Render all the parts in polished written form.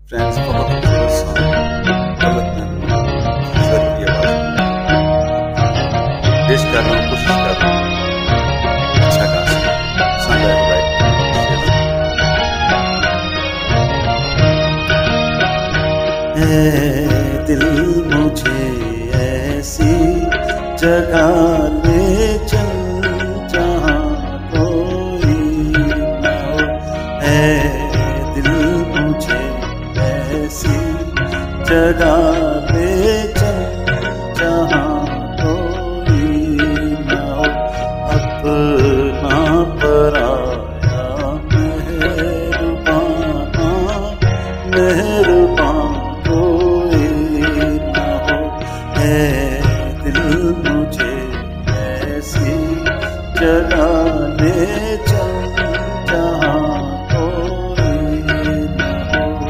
Friends, बहुत खूबसूरत song गलत महमूद सर की आवाज़ में पेश कर रहा हूँ, कोशिश कर रहा हूँ अच्छा गा सकूं। पसंद आए तो लाइक करें। ऐ दिल मुझे ऐसी जगह ले चल जहाँ कोई ना हो। ऐ दिल मुझे ऐसी जगह ले चल जहाँ कोई ना हो। अपना पराया मेहरबान कोई ना हो। ऐ दिल मुझे ऐसी जगह ले चल जहाँ कोई ना हो।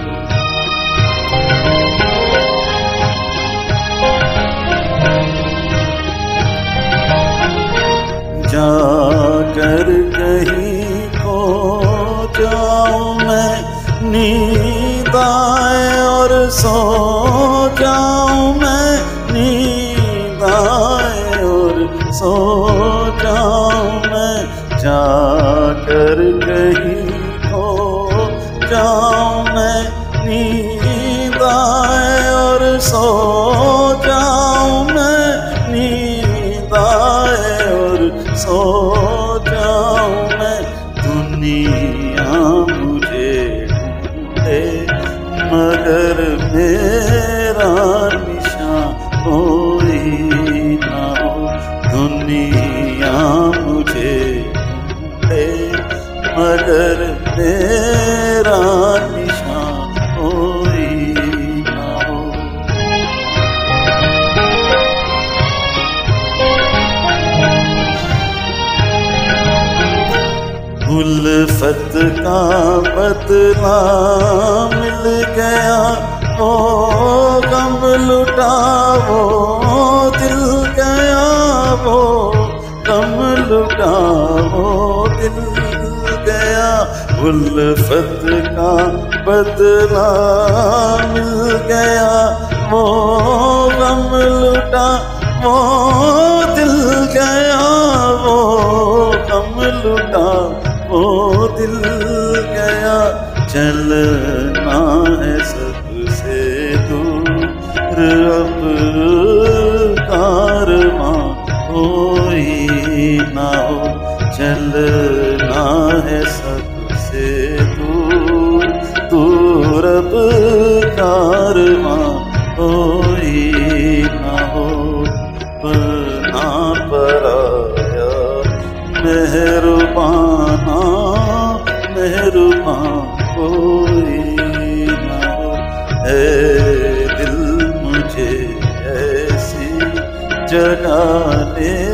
जाकर कहीं खो जाऊं मैं, नींद आए और सो जाऊं मैं, नींद आए और सो जाऊं मैं। जाकर कहीं खो जाऊं मैं, नींद आए और सो जाऊं मैं, नींद आए और सो जाऊं मैं। दुनिया मुझे ढूंढे मगर मेरा निशान कोई ना हो। दुनिया मुझे ढूंढे मगर मेरा निशान कोई ना हो। उल्फत का बदला मिल गया, वो गम लुटा वो दिल गया, वो गम लुटा वो दिल गया। उल्फत का बदला मिल गया, वो गम लुटा वो दिल गया, वो गम लुटा वो दिल गया। चलना है सबसे दूर अब कारवां कोई ना हो। चलना है सबसे दूर दूर अब कारवां कोई ना हो। अपना पराया मेहरबाना मेहरबान कोई ना हो। ऐ दिल मुझे ऐसी जगह ले